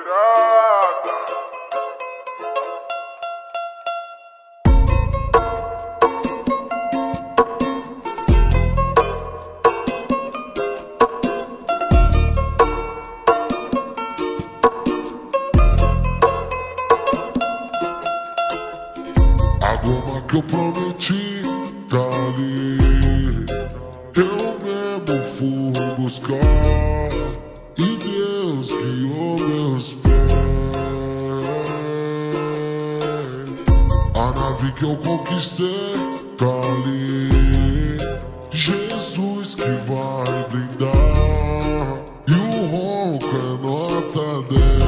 A goma que eu prometi tá ali, eu mesmo fui buscar, e Deus guiou meus pés. A nave que eu conquistei tá ali, Jesus que vai blindar, e o ronco é nota 10.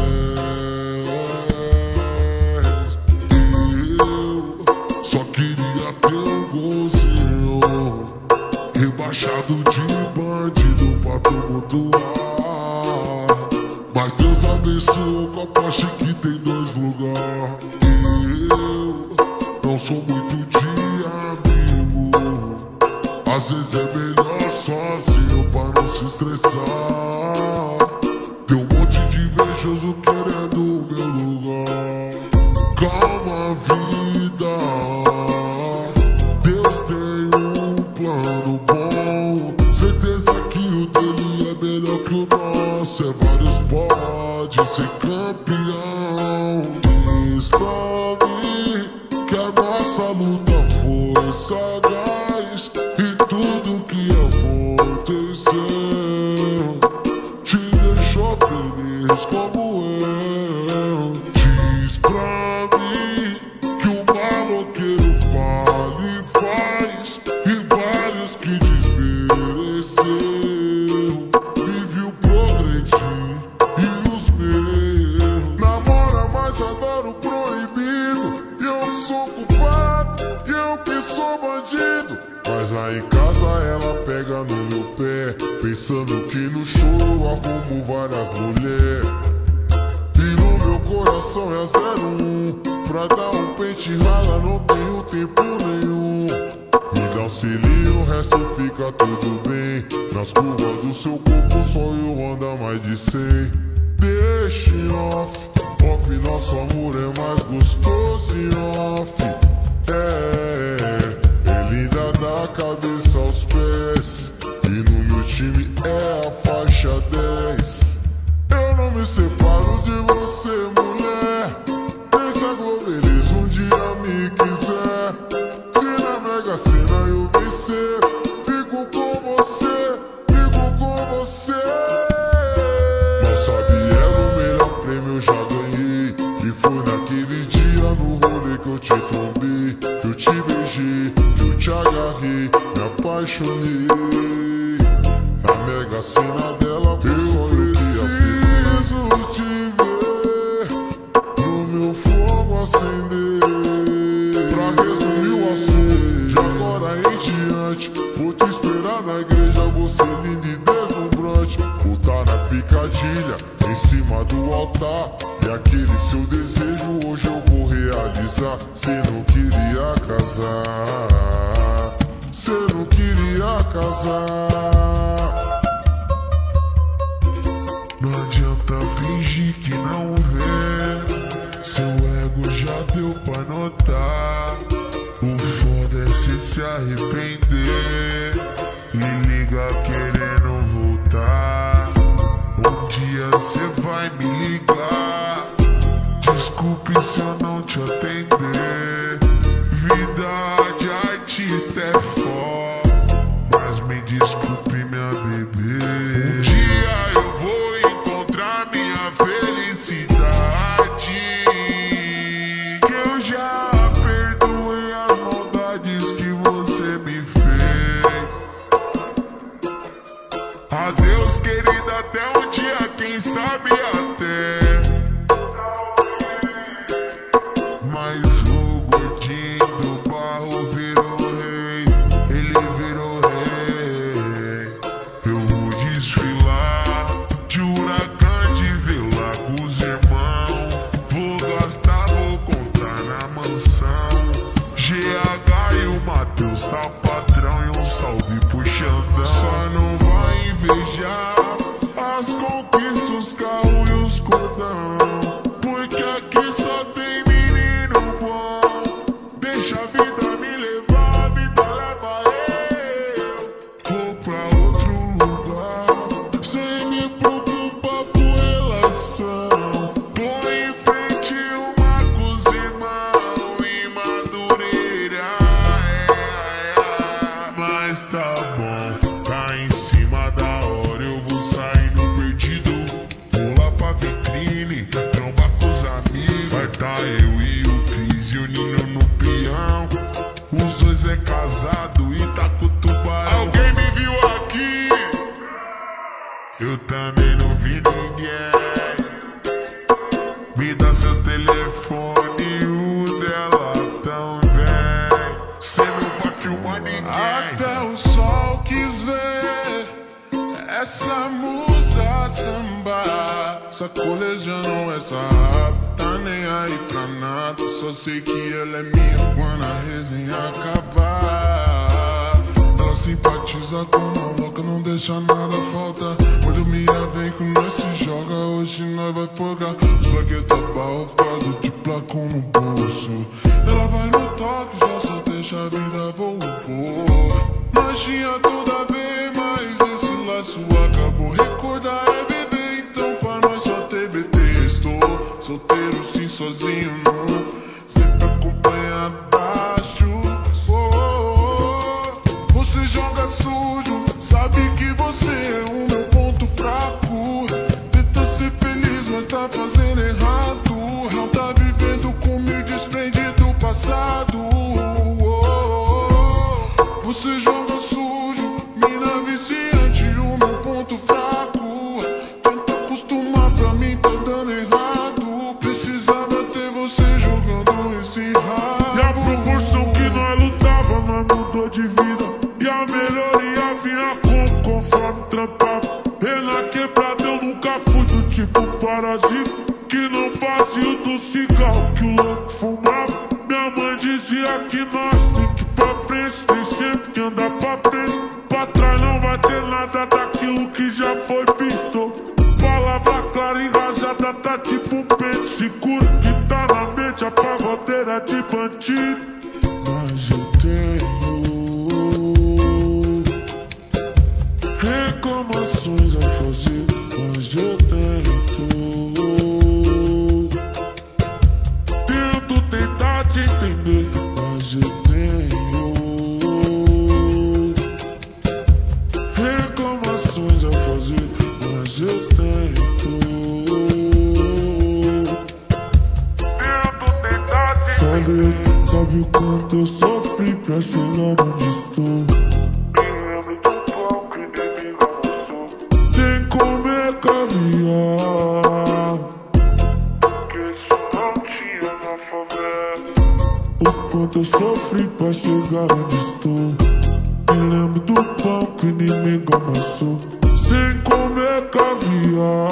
Só queria ter um golzinho, rebaixado de bandido pra tumultuar. Mas Deus abençoou com a Porsche que tem 2 lugares. Eu não sou muito de amigo, às vezes é melhor sozinho pra não se estressar. Tem um monte de invejoso querendo o meu lugar. Calma, vida, Deus tem um plano bom. Certeza que o dele é melhor que o nosso. É vários pode ser campeão. Diz pra mim que a nossa luta foi sagaz, e tudo que aconteceu te deixou feliz como eu. Diz pra mim que o maloqueiro fala e faz, e vários que desmereceu me viu progredir, e os meus namora, mas adoro proibido. E eu sou culpado, e eu que sou bandido. Mas lá em casa ela pega no meu pé, pensando que no show eu arrumo várias mulheres. E no meu coração é 01, pra dar um pente rala não tenho tempo nenhum. Me dá um selinho, o resto fica tudo bem. Nas curvas do seu corpo só eu ando mais de 100. Deixe off, off, nosso amor é mais gostoso em off. É linda da cabeça aos pés, e no meu time é a faixa 10. Eu não me separo de você, mulher. Pensa Globelize um dia me quiser. Se na Mega Sena eu vencer, fico com você, fico com você. Não sabia o melhor prêmio eu já ganhei, e foi naquele dia no rolê que eu te trombei, que eu te beijei, que eu te agarrei, me apaixonei. Na Mega Sena dela por só eu que preciso te ver, pro meu fogo acender. Pra resumir o assunto, de agora em diante, vou te esperar na igreja, você linda e deslumbrante. Botar na picadilha, em cima do altar, e aquele seu desejo hoje eu vou realizar. Cê não queria casar, cê não queria casar. Não adianta fingir que não vê, seu ego já deu pra notar. O foda é se arrepender e liga querendo voltar. Um dia cê vai me ligar, desculpe se eu não te atender. Vida de artista é foda, mas me desculpe minha bebê. Um dia eu vou encontrar minha felicidade, que eu já perdoei as maldades que você me fez. Adeus querida, até um dia, quem sabe até. Mas o gordinho do barro virou rei, ele virou rei. Eu vou desfilar de huracão de vela com os irmãos. Vou gastar, vou contar na mansão. GH e o Matheus tá patrão, e um salve pro Xandão. Só não vai invejar as conquistas conquista os carros e os cordão, porque aqui só tem menino bom. Deixa a vida me levar, a vida leva eu. Vou pra outro lugar, sem me preocupar com relação. Põe em frente o Marcos, irmão, e Madureira. Mas tá bom, tá em cima da hora, eu vou saindo perdido. Vou lá pra vitrine, trombar com os amigos. Vai tá eu e o Cris e o Nino no peão. Os dois é casado e tá com o tubarão. Alguém me viu aqui? Eu também não vi ninguém. Me dá seu telefone, o dela também. Cê não vai filmar ninguém. Até o sol quis ver essa musa samba. Sacolejando essa rap, tá nem aí pra nada. Só sei que ela é minha quando a resenha acabar. Ela simpatiza com uma louca, não deixa nada faltar. Quando me vem com nós se joga, hoje nós vai folgar. Os bagueta barrofado de placo no bolso. Ela vai no toque, já só deixa a vida voar. Nós tinha tudo a ver, mas esse laço acabou. Recordar é viver, então pra nós só ter BT. Estou solteiro sim, sozinho não, sempre acompanhado baixo. Você joga sujo, sabe que você é o meu ponto fraco. Tenta ser feliz, mas tá fazendo errado. Não tá vivendo comigo, desprende do passado. Você joga sujo, mina viciante, o meu ponto fraco. Tenta acostumar pra mim, tá dando errado. Precisava ter você jogando esse rabo. E a proporção que nós lutava, nós mudou de vida. E a melhoria vinha conforme trampava. E na quebrada eu nunca fui do tipo parasita que não fazia o do cigarro que o louco fumava. Minha mãe dizia que nós tem que ir pra frente, tem sempre que andar pra frente. Pra trás não vai ter nada daquilo que já foi visto. Palavra clara e rajada tá tipo pente. Seguro que tá na mente, a pagodeira de bandido. Mas eu tenho reclamações a fazer, mas eu tento tentar te entender, mas eu tenho reclamações a fazer, mas eu tento tentar te entender. Sabe o quanto eu sofri pra chegar onde estou? Caviar, que isso não tinha na favela. O quanto eu sofri pra chegar onde estou. Me lembro do pão que o inimigo amassou. Sem comer caviar,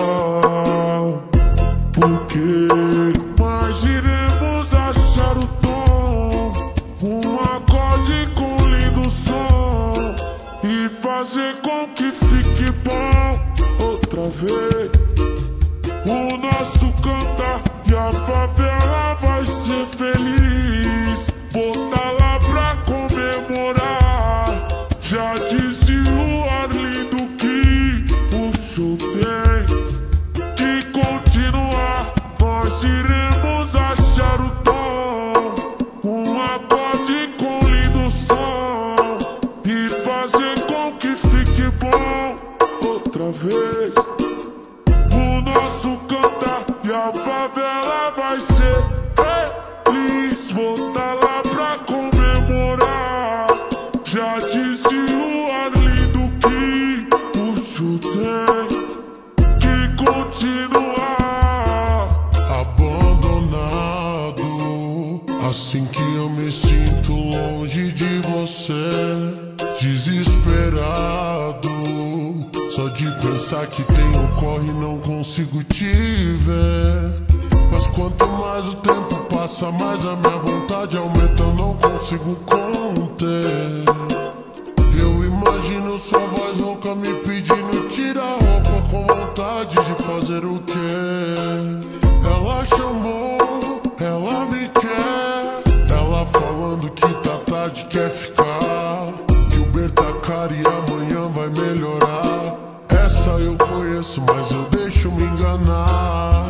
porque mas iremos achar o tom, um acorde com lindo som, e fazer com que fique bom. Outra vez o nosso cantar e a favela vai ser feliz. Botar lá pra comemorar. Já disse o Arlindo que o show tem que continuar. Nós iremos achar o tom, um acorde com lindo som, e fazer com que fique bom. Outra vez o nosso cantar e a favela vai ser feliz. Voltar lá pra comemorar. Já disse o Arlindo que o show tem que continuar. Abandonado, assim que eu me sinto longe de você. Desesperado, só de pensar que tenho corre não consigo te ver. Mas quanto mais o tempo passa, mais a minha vontade aumenta, eu não consigo conter. Eu Imagino sua voz rouca me pedindo tira a roupa, com vontade de fazer o quê? Ela chamou, ela me quer. Ela falando que tá tarde, quer ficar. Que o Uber tá caro e amanhã vai melhorar. Essa eu conheço, mas eu deixo me enganar.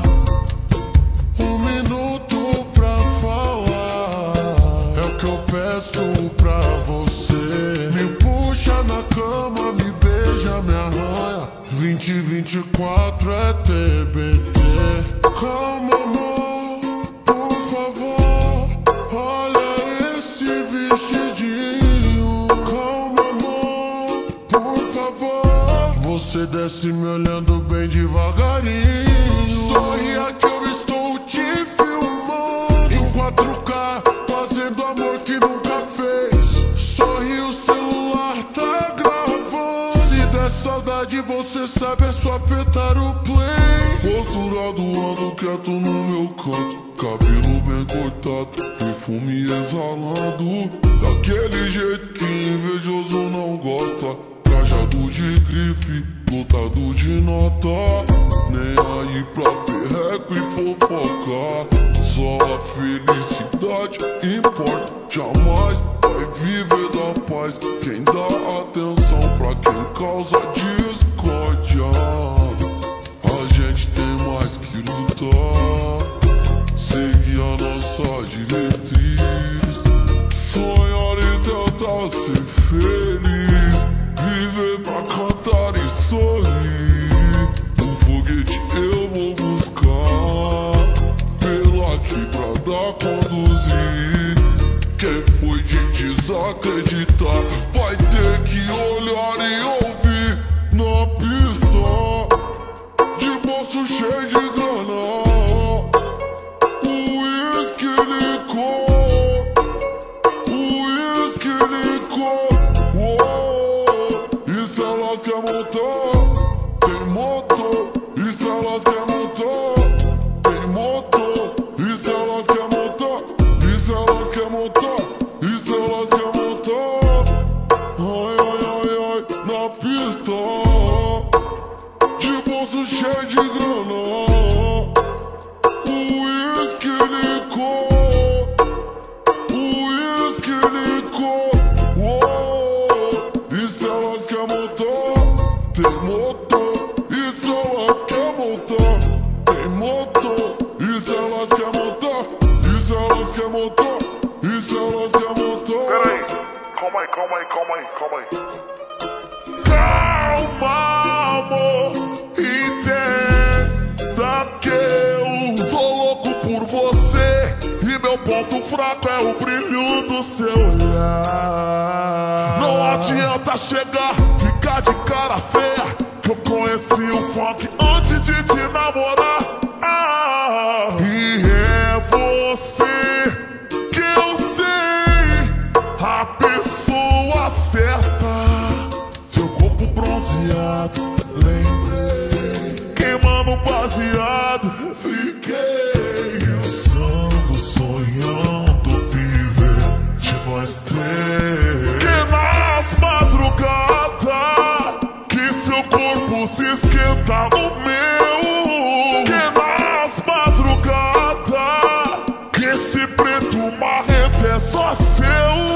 Um minuto pra falar é o que eu peço pra você. Me puxa na cama, me beija, me arranha. 2024 é TBT. Calma, amor, por favor. Olha esse vestidinho. Calma, amor, por favor. Você desce me olhando bem devagarinho. Sorria que eu estou te filmando em 4K, fazendo amor que nunca fez. Sorri, o celular tá gravando. Se der saudade, você sabe, é só apertar o play. Postura do ano, quieto no meu canto. Cabelo bem cortado, perfume exalando. Daquele jeito que invejoso não gosta. Trajado de grife, lotado de nota. Nem aí pra perreco e fofocar. Só a felicidade importa. Jamais vai viver da paz quem dá atenção pra quem causa discórdia. A gente tem mais que lutar, seguir a nossa diretriz, sonhar e tentar ser feliz, viver pra cantar e sorrir. Um foguete eu vou buscar, pela quebrada conduzir. Quem foi de desacreditar vai ter que olhar e ouvir na pista, de bolso cheio de grana. O uísque licor, o uísque licor. E se elas querem montar, tem motor. E se elas querem montar, tem motor. E se elas querem montar, e se elas querem montar, e se elas querem montar. Ai, ai, ai, ai, na pista, de bolso cheio de grana. O uísque licor, o uísque licor. E se elas querem montar, tem motor. E se elas querem montar, tem motor. E se elas querem montar, e se elas querem montar, e se elas querem montar. Peraí, calma aí, calma aí, calma aí, calma aí. Calma, amor, entenda que eu sou louco por você. E meu ponto fraco é o brilho do seu olhar. Não adianta chegar, ficar de cara feia, que eu conheci o funk antes de te namorar. E é você que eu sei, a pessoa certa. Seu corpo bronzeado, lembrei, queimando baseado. Fiquei pensando, sonhando, viver de nós três. Que nas madrugadas, que seu corpo se esquenta no meu. Que nas madrugadas, que esse preto marrento é só seu.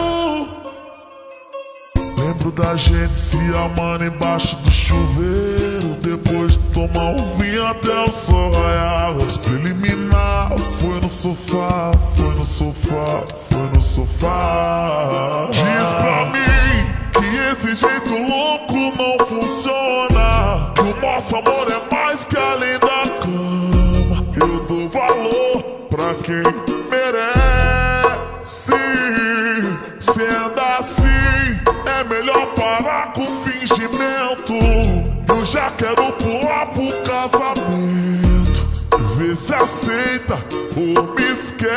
Lembro da gente se amando embaixo do chuveiro, depois de tomar um vinho até o sol raiar. Os preliminar foi no sofá, foi no sofá, foi no sofá. Diz pra mim que esse jeito louco não funciona, que o nosso amor é mais que além da cama. Eu dou valor pra quem merece. Se anda assim, é melhor parar com fingimento. Eu já quero pular pro casamento. Vê se aceita ou me esquece.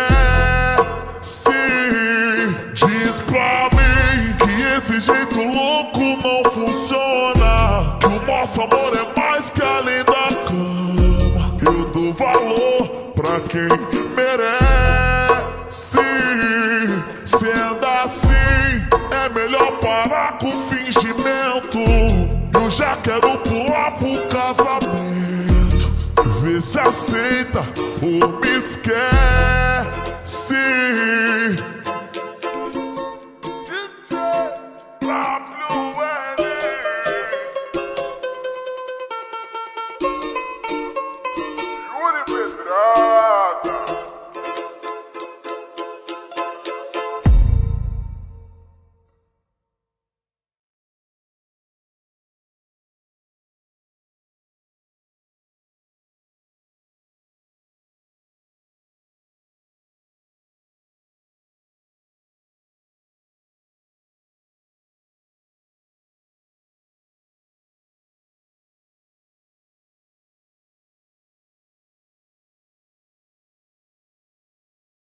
Diz pra mim que esse jeito louco não funciona, que o nosso amor é mais que além da cama. Eu dou valor pra quem merece. Se anda assim, é É melhor parar com fingimento. Eu já quero pular pro casamento. Vê se aceita ou me esquece. Yuri Pedral.